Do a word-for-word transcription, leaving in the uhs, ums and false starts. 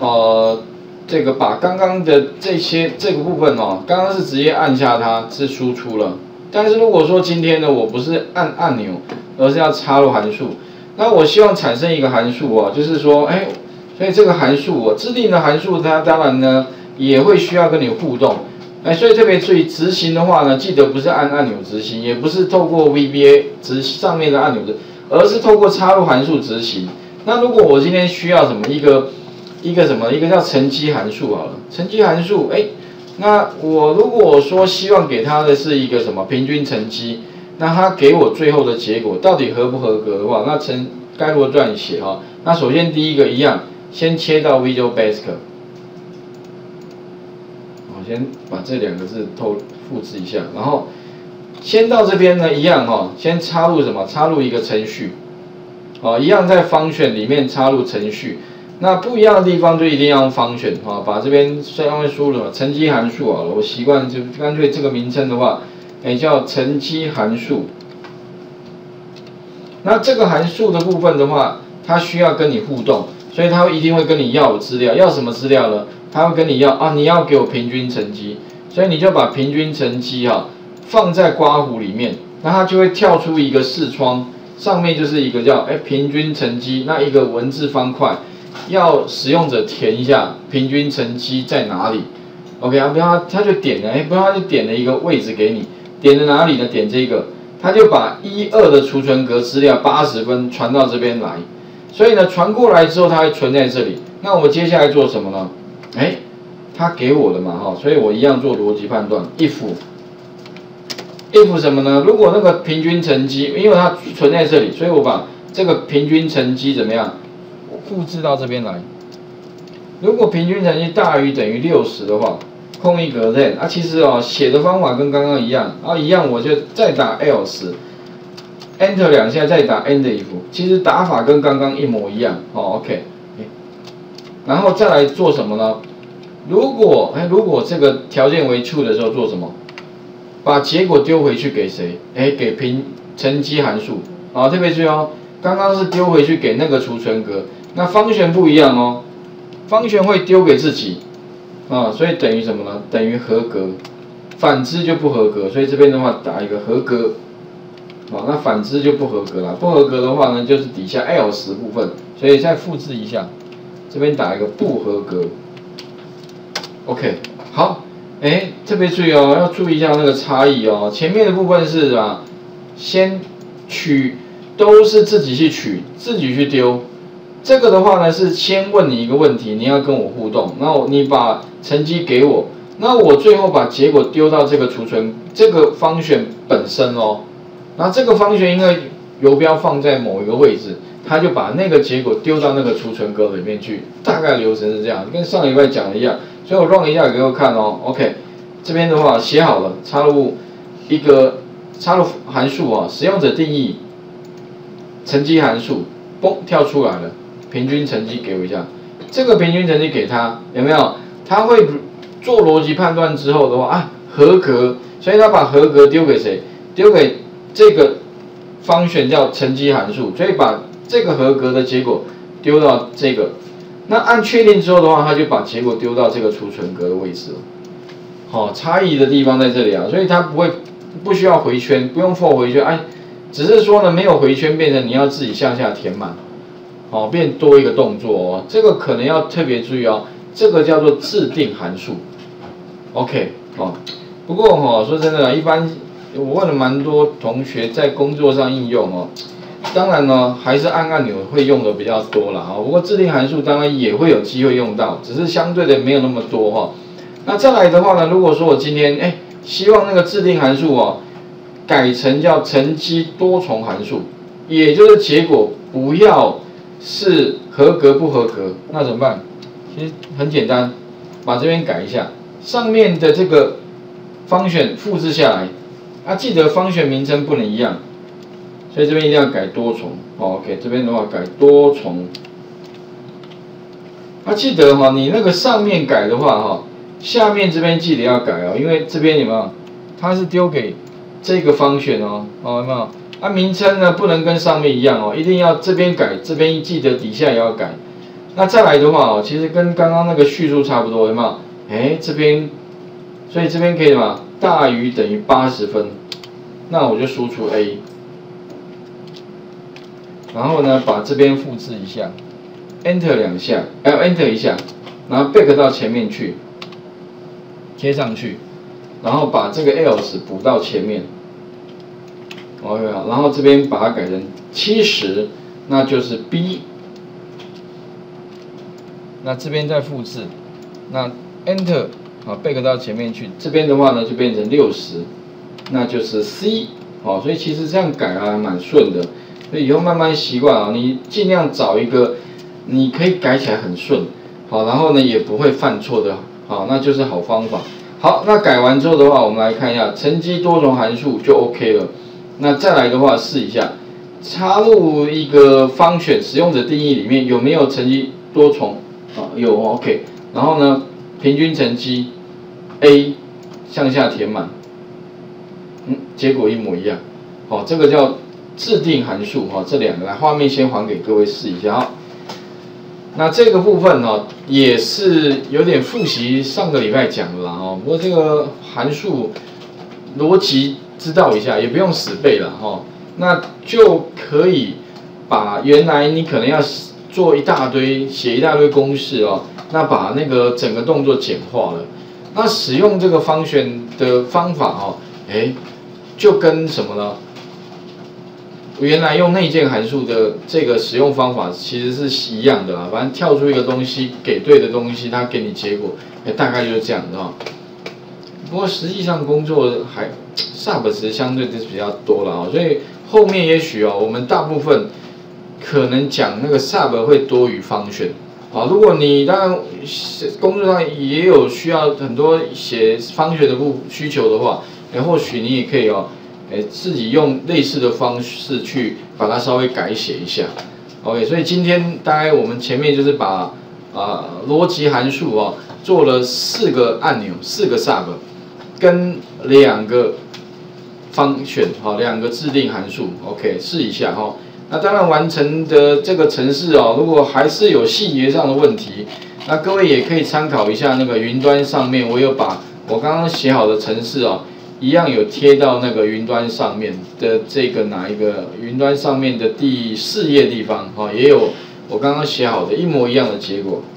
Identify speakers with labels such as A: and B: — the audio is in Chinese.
A: 呃，这个把刚刚的这些这个部分哦，刚刚是直接按下它是输出了，但是如果说今天呢，我不是按按钮，而是要插入函数，那我希望产生一个函数哦，就是说，哎，所以这个函数哦，制定的函数它当然呢也会需要跟你互动。 哎，所以特别注意执行的话呢，记得不是按按钮执行，也不是透过 V B A 执上面的按钮的，而是透过插入函数执行。那如果我今天需要什么一个一个什么一个叫乘积函数好了，乘积函数，哎，那我如果说希望给它的是一个什么平均乘积，那它给我最后的结果到底合不合格的话，那乘该如何撰写哈？那首先第一个一样，先切到 Visual Basic。 先把这两个字偷复制一下，然后先到这边呢，一样哈、哦，先插入什么？插入一个程序，哦，一样在function里面插入程序。那不一样的地方就一定要用function啊，把这边上面输入什么乘积函数啊，我习惯就干脆这个名称的话，哎叫乘积函数。那这个函数的部分的话，它需要跟你互动，所以它会一定会跟你要资料，要什么资料呢？ 他会跟你要啊，你要给我平均乘积，所以你就把平均乘积哈放在刮弧里面，那它就会跳出一个视窗，上面就是一个叫哎平均乘积，那一个文字方块，要使用者填一下平均乘积在哪里 ，OK 啊，不要他就点了，哎，不要他就点了一个位置给你，点了哪里呢？点这个，他就把一二的储存格资料八十分传到这边来，所以呢传过来之后，它会存在这里。那我们接下来做什么呢？ 哎，他给我的嘛哈，所以我一样做逻辑判断 ，if if 什么呢？如果那个平均乘积，因为它存在这里，所以我把这个平均乘积怎么样，复制到这边来。如果平均乘积大于等于六十的话，空一格 then 啊，其实哦写的方法跟刚刚一样，啊一样我就再打 else，enter 两下再打 end if， 其实打法跟刚刚一模一样，哦 OK。 然后再来做什么呢？如果哎，如果这个条件为 true 的时候做什么？把结果丢回去给谁？哎，给平乘积函数。啊，特别注意哦，刚刚是丢回去给那个储存格，那方旋不一样哦，方旋会丢给自己，啊，所以等于什么呢？等于合格，反之就不合格。所以这边的话打一个合格，啊，那反之就不合格了。不合格的话呢，就是底下 else 部分，所以再复制一下。 这边打一个不合格 ，OK， 好，哎，特别注意哦，要注意一下那个差异哦。前面的部分是啊，先取都是自己去取，自己去丢。这个的话呢是先问你一个问题，你要跟我互动，然后你把成绩给我，那我最后把结果丢到这个储存这个方选本身哦。然后这个方选因为游标放在某一个位置。 他就把那个结果丢到那个储存格里面去，大概流程是这样，跟上礼拜讲的一样。所以我 run 一下给我看哦 ，OK， 这边的话写好了，插入一个插入函数啊，使用者定义乘积函数，嘣跳出来了，平均乘积给我一下，这个平均乘积给他有没有？他会做逻辑判断之后的话啊，合格，所以他把合格丢给谁？丢给这个方选叫乘积函数，所以把 这个合格的结果丢到这个，那按确定之后的话，他就把结果丢到这个储存格的位置了。好、哦，差异的地方在这里啊，所以它不会不需要回圈，不用 for 回圈，哎，只是说呢没有回圈，变成你要自己向下填满，哦，变多一个动作哦，这个可能要特别注意哦，这个叫做制定函数 ，OK 哦，不过哈、哦、说真的，一般我问了蛮多同学在工作上应用哦。 当然呢，还是按按钮会用的比较多啦。不过制定函数当然也会有机会用到，只是相对的没有那么多哈。那再来的话呢，如果说我今天哎希望那个制定函数哦改成叫乘积多重函数，也就是结果不要是合格不合格，那怎么办？其实很简单，把这边改一下，上面的这个方选复制下来，啊记得方选名称不能一样。 所以这边一定要改多重、哦、，OK， 这边的话改多重。啊，记得哈、哦，你那个上面改的话哈、哦，下面这边记得要改哦，因为这边有没有？它是丢给这个方选哦，哦有没有？啊，名称呢不能跟上面一样哦，一定要这边改，这边记得底下也要改。 那再来的话哦，其实跟刚刚那个叙述差不多，有没有？哎，这边，所以这边可以什么？大于等于八十分，那我就输出 A， 然后呢，把这边复制一下 ，Enter 两下，哎 ，Enter 一下，然后 back 到前面去，贴上去，然后把这个 else 补到前面 ，OK 好，然后这边把它改成七十，那就是 B。 那这边再复制，那 Enter 啊 back 到前面去，这边的话呢就变成六十，那就是 C 哦，所以其实这样改啊蛮顺的，所以以后慢慢习惯啊，你尽量找一个你可以改起来很顺，好，然后呢也不会犯错的，好，那就是好方法。好，那改完之后的话，我们来看一下乘积多重函数就 OK 了。那再来的话试一下，插入一个方选使用者定义里面有没有乘积多重？ 啊，有 OK， 然后呢，平均乘积 A 向下填满，嗯，结果一模一样，好、哦，这个叫制定函数哈、哦，这两个来画面先还给各位试一下哈。那这个部分呢、哦，也是有点复习上个礼拜讲的啦哦，不过这个函数逻辑知道一下，也不用死背了哈、哦，那就可以把原来你可能要 做一大堆，写一大堆公式哦，那把那个整个动作简化了。那使用这个方选的方法哦，哎，就跟什么呢？原来用内建函数的这个使用方法其实是一样的啦，反正跳出一个东西，给对的东西，它给你结果，哎，大概就是这样的哦。不过实际上工作还 sub 值相对就是比较多了哦，所以后面也许哦，我们大部分 可能讲那个 sub 会多于方选，啊，如果你当然工作上也有需要很多写方选的部需求的话，哎，或许你也可以哦，哎，自己用类似的方式去把它稍微改写一下 ，OK， 所以今天大概我们前面就是把啊逻辑函数哦做了四个按钮，四个 sub， 跟两个方选，好，两个制定函数 ，OK， 试一下哈。 那当然，完成的这个程式哦，如果还是有细节上的问题，那各位也可以参考一下那个云端上面，我有把我刚刚写好的程式哦，一样有贴到那个云端上面的这个哪一个云端上面的第四页地方，哈、哦，也有我刚刚写好的一模一样的结果。